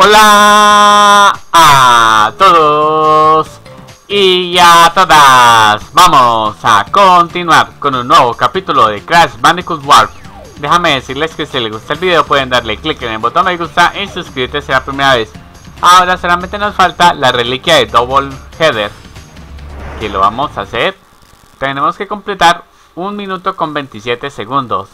Hola a todos y a todas. Vamos a continuar con un nuevo capítulo de Crash Bandicoot Warped. Déjame decirles que si les gusta el video pueden darle clic en el botón me gusta y suscribirte si es la primera vez. Ahora solamente nos falta la reliquia de Double Header, que lo vamos a hacer. Tenemos que completar 1 minuto con 27 segundos.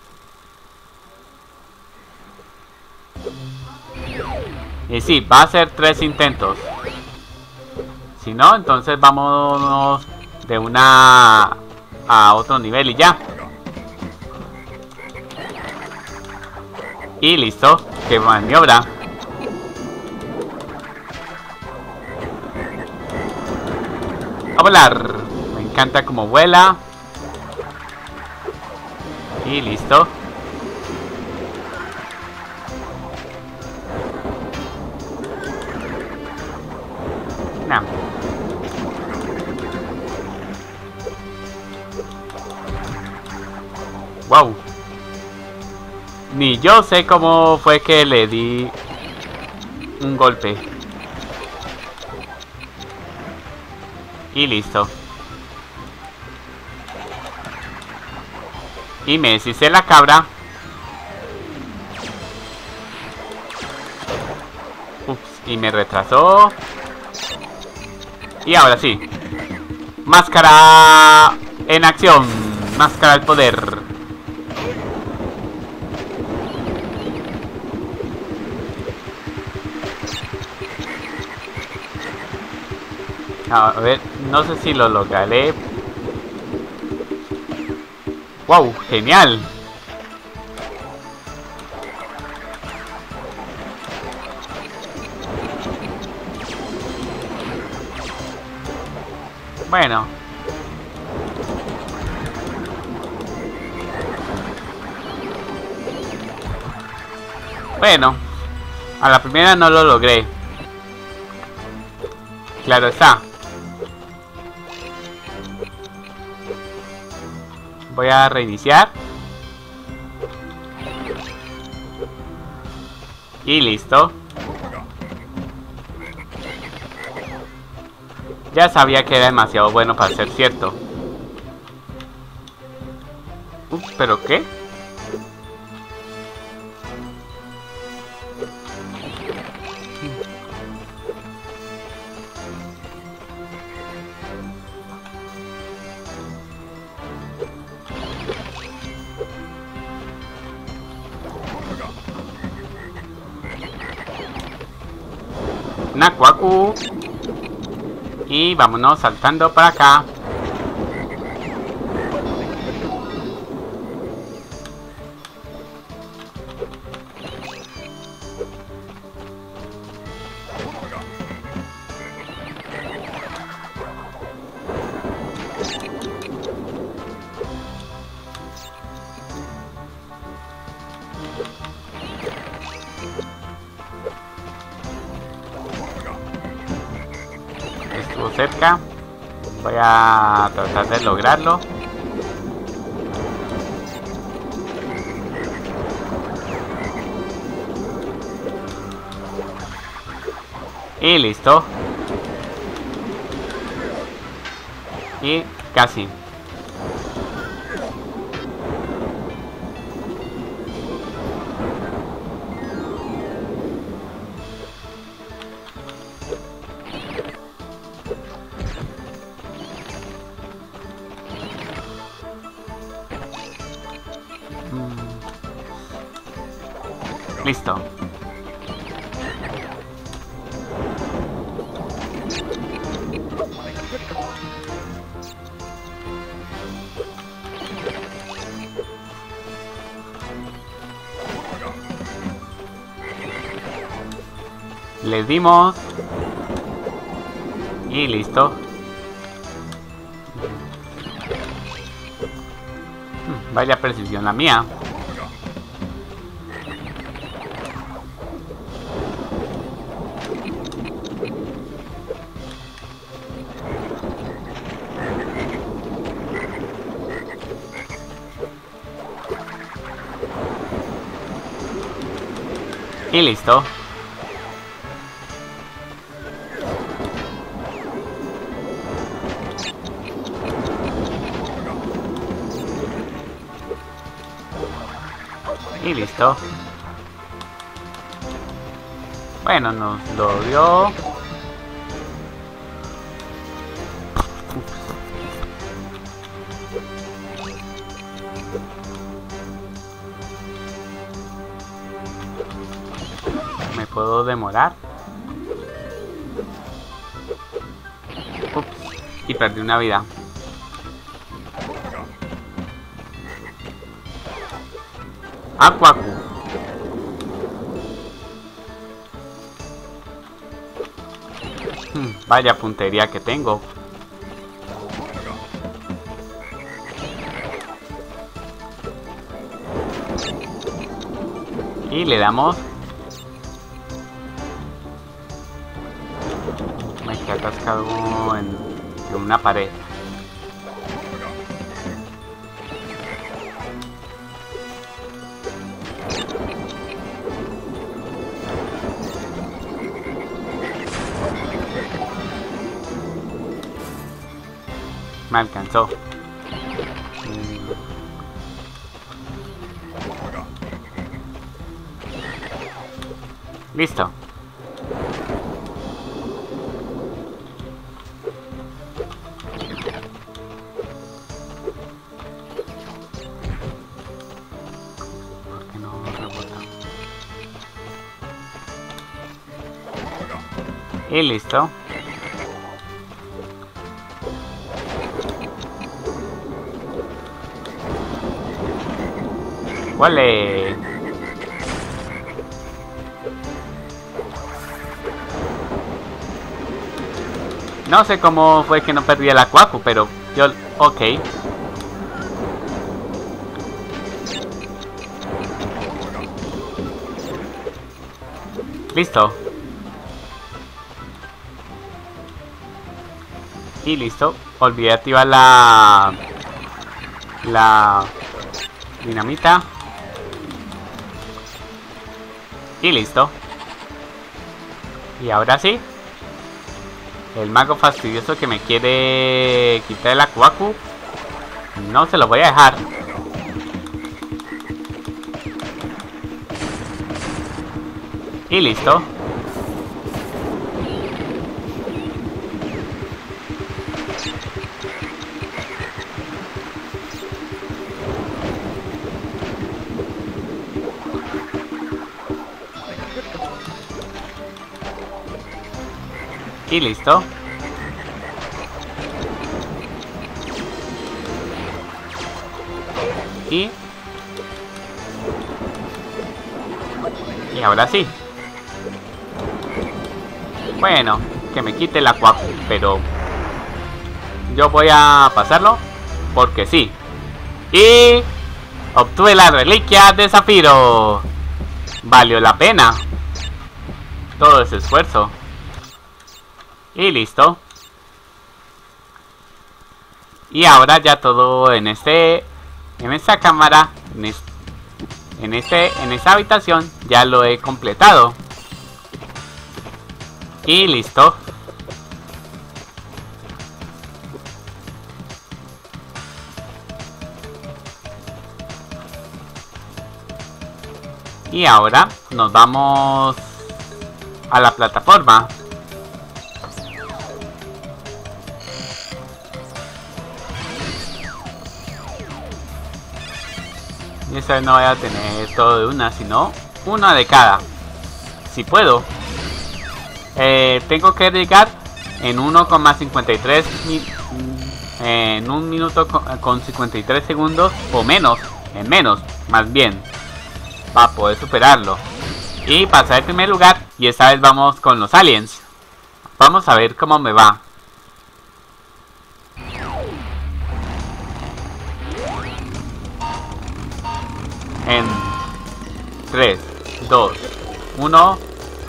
Y sí, va a ser 3 intentos. Si no, entonces vámonos de una a otro nivel y ya. Y listo, qué maniobra. A volar. Me encanta cómo vuela. Y listo. No. Wow. Ni yo sé cómo fue que le di un golpe. Y listo. Y me deshice la cabra. Ups, y me retrasó. Y ahora sí. Máscara en acción. Máscara al poder. A ver, no sé si lo lograré. ¡Wow! ¡Genial! Bueno. Bueno. A la primera no lo logré. Claro está. Voy a reiniciar. Y listo. Ya sabía que era demasiado bueno para ser cierto. ¿Pero qué? Nakuaku. Y vámonos saltando para acá. Estuvo cerca. Voy a tratar de lograrlo. Y listo. Y casi. Listo. Le dimos. Y listo. Vaya precisión la mía. Y listo. listo. Bueno, nos lo dio. Me puedo demorar. Ups, y perdí una vida. Aquacu. Vaya puntería que tengo. Y le damos. Me quedé atascado en una pared. Me alcanzó. Listo. ¿Por qué no rebota? Y listo. ¡Vale! No sé cómo fue que no perdí el Aquacu, pero yo... ok. Listo. Y listo. Olvidé activar la dinamita. Y listo. Y ahora sí. El mago fastidioso que me quiere quitar el Aquacu, no se lo voy a dejar. Y listo. Y listo. Y ahora sí. Bueno, que me quite el Aquacu, pero yo voy a pasarlo porque sí. Y obtuve la reliquia de Zafiro. Valió la pena todo ese esfuerzo. Y listo. Y ahora ya todo en esta cámara, en esta habitación ya lo he completado. Y listo. Y ahora nos vamos a la plataforma. Y esta vez no voy a tener todo de una, sino una de cada. Si puedo. Tengo que llegar en 1,53 en 1 minuto con 53 segundos o menos, en menos, más bien, para poder superarlo y pasar el primer lugar. Y esta vez vamos con los aliens. Vamos a ver cómo me va. En 3, 2, 1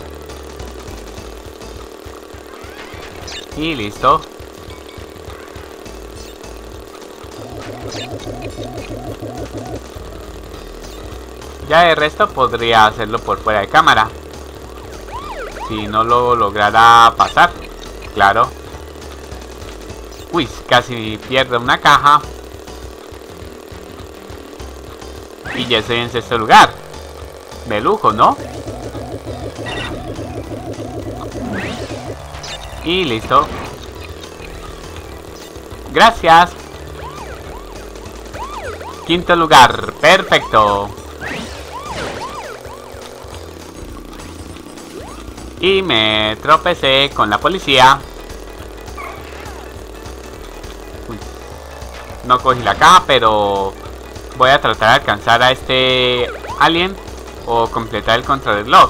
y listo. Ya el resto podría hacerlo por fuera de cámara, si no lo lograra pasar, claro. Uy, casi pierdo una caja. Y ya estoy en sexto lugar. de lujo, ¿no? Y listo. Gracias. Quinto lugar. Perfecto. Y me tropecé con la policía. Uy. No cogí la caja, pero voy a tratar de alcanzar a este alien o completar el contrarreloj.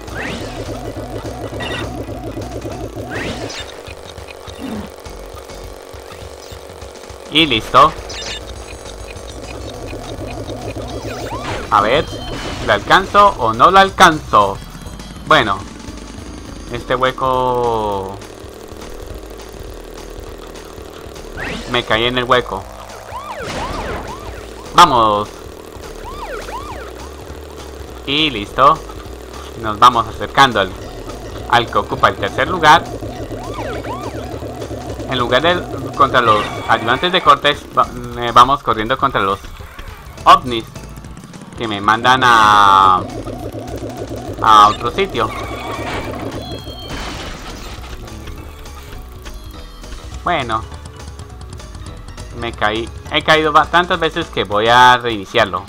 Y listo. A ver, ¿lo alcanzo o no lo alcanzo? Bueno, este hueco... Me caí en el hueco. ¡Vamos! Y listo. Nos vamos acercando al que ocupa el tercer lugar. En lugar de contra los ayudantes de Cortex, vamos corriendo contra los ovnis que me mandan a otro sitio. Bueno, me caí. He caído tantas veces que voy a reiniciarlo.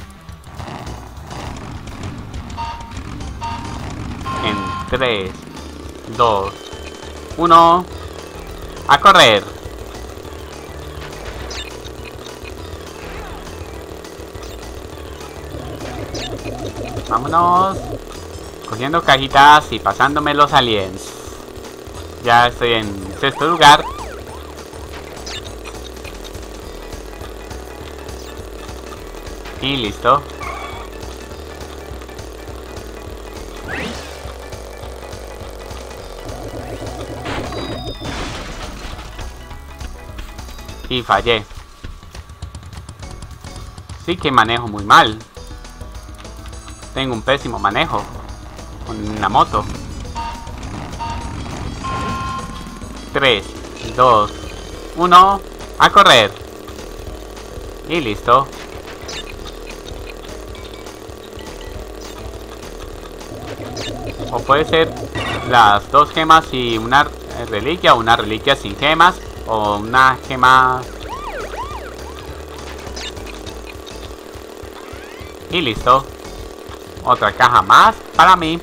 En 3, 2, 1... ¡A correr! Vámonos. Cogiendo cajitas y pasándome los aliens. Ya estoy en sexto lugar. Y listo. Y fallé. Sí que manejo muy mal. Tengo un pésimo manejo con la moto. 3, 2, 1, a correr. Y listo. O puede ser las dos gemas y una reliquia, o una reliquia sin gemas, o una gema. Y listo. Otra caja más para mí.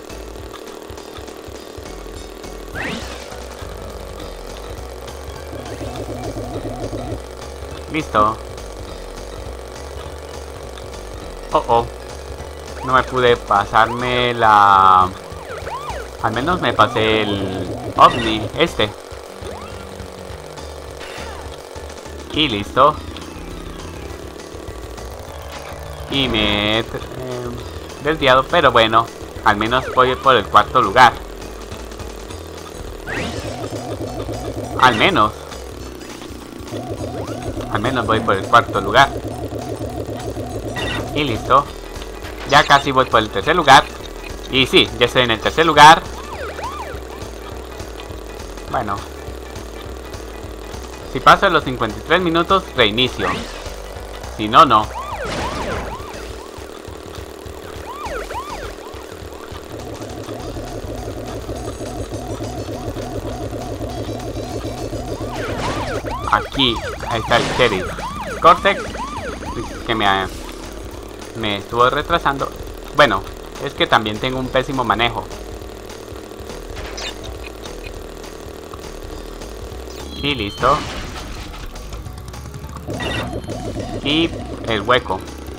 Listo. Oh. No me pude pasarme la... Al menos me pasé el ovni este. Y listo. Y me he desviado, pero bueno, al menos voy por el cuarto lugar. Al menos voy por el cuarto lugar. Y listo. Ya casi voy por el tercer lugar. Y sí, ya estoy en el tercer lugar. Bueno, si paso los 53 minutos, reinicio. Si no, no. Aquí está el Sheriff Cortex, que me estuvo retrasando. Bueno, es que también tengo un pésimo manejo. Y listo. Y el hueco.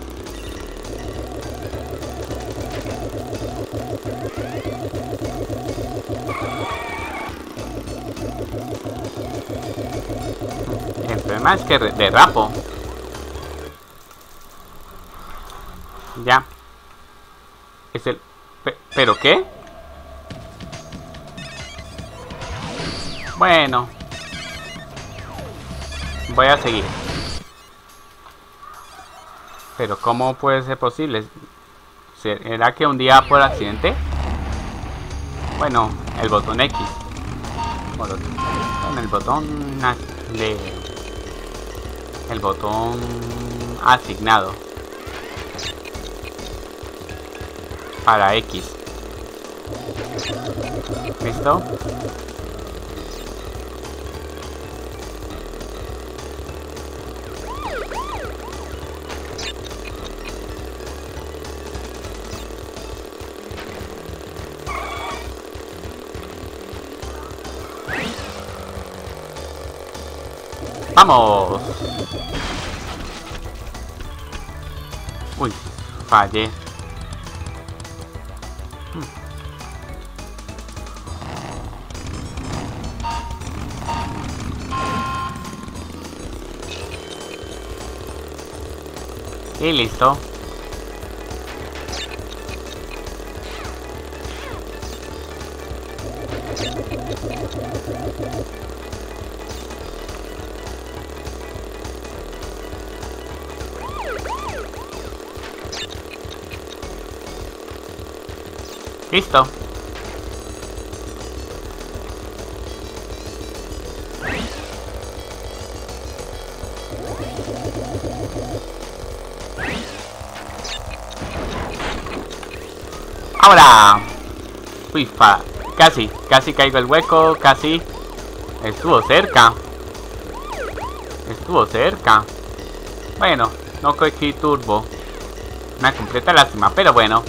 El problema es que derrapo. Ya. Es el... ¿Pero qué? Bueno. Voy a seguir. Pero ¿cómo puede ser posible? ¿Será que un día por accidente? Bueno, el botón X. Con el botón de... El botón asignado. para X. ¿Listo? ¡Vamos! Uy, fallé. Y listo. Listo. Ahora. Uy, casi caigo el hueco, casi. Estuvo cerca. Bueno, no cogí turbo. Una completa lástima, pero bueno.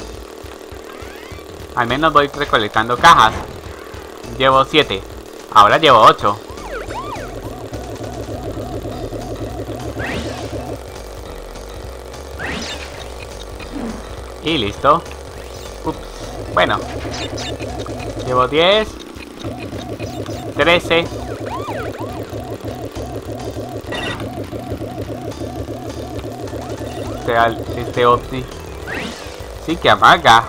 Al menos voy recolectando cajas. Llevo 7. Ahora llevo 8. Y listo. Ups. Bueno. Llevo 10. 13. Este Opti. Sí que amaga.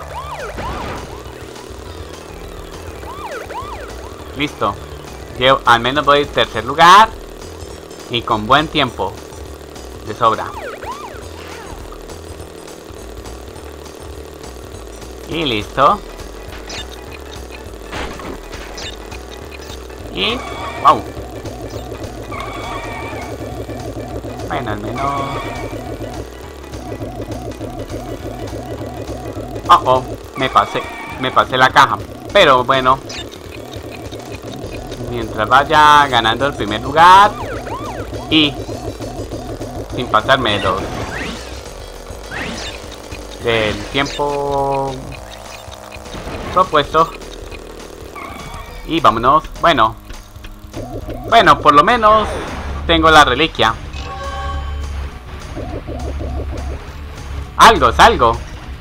Listo. Al menos voy en tercer lugar. Y con buen tiempo. De sobra. Y listo. Y... ¡wow! Bueno, al menos... Oh, me pasé la caja. Pero bueno. Mientras vaya ganando el primer lugar. Y... sin pasarme del tiempo propuesto. Y vámonos. Bueno, por lo menos tengo la reliquia. Algo es algo.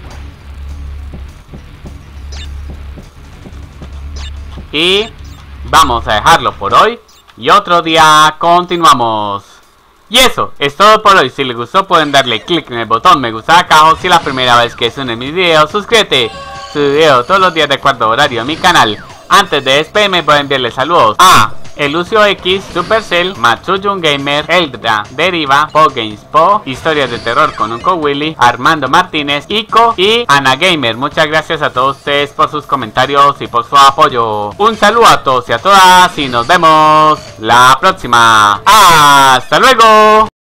Y vamos a dejarlo por hoy. Y otro día continuamos. Y eso es todo por hoy. Si les gustó pueden darle click en el botón me gusta acá abajo. Si es la primera vez que suben mis videos, suscríbete. Subo video todos los días de acuerdo horario a mi canal. Antes de despedirme voy a enviarles saludos a Elucio X, Supercell, Matsuyun Gamer, Eldra, Deriva, Pogames Po, Historias de Terror con Unco Willy, Armando Martínez, Ico y Ana Gamer. Muchas gracias a todos ustedes por sus comentarios y por su apoyo. Un saludo a todos y a todas y nos vemos la próxima. ¡Hasta luego!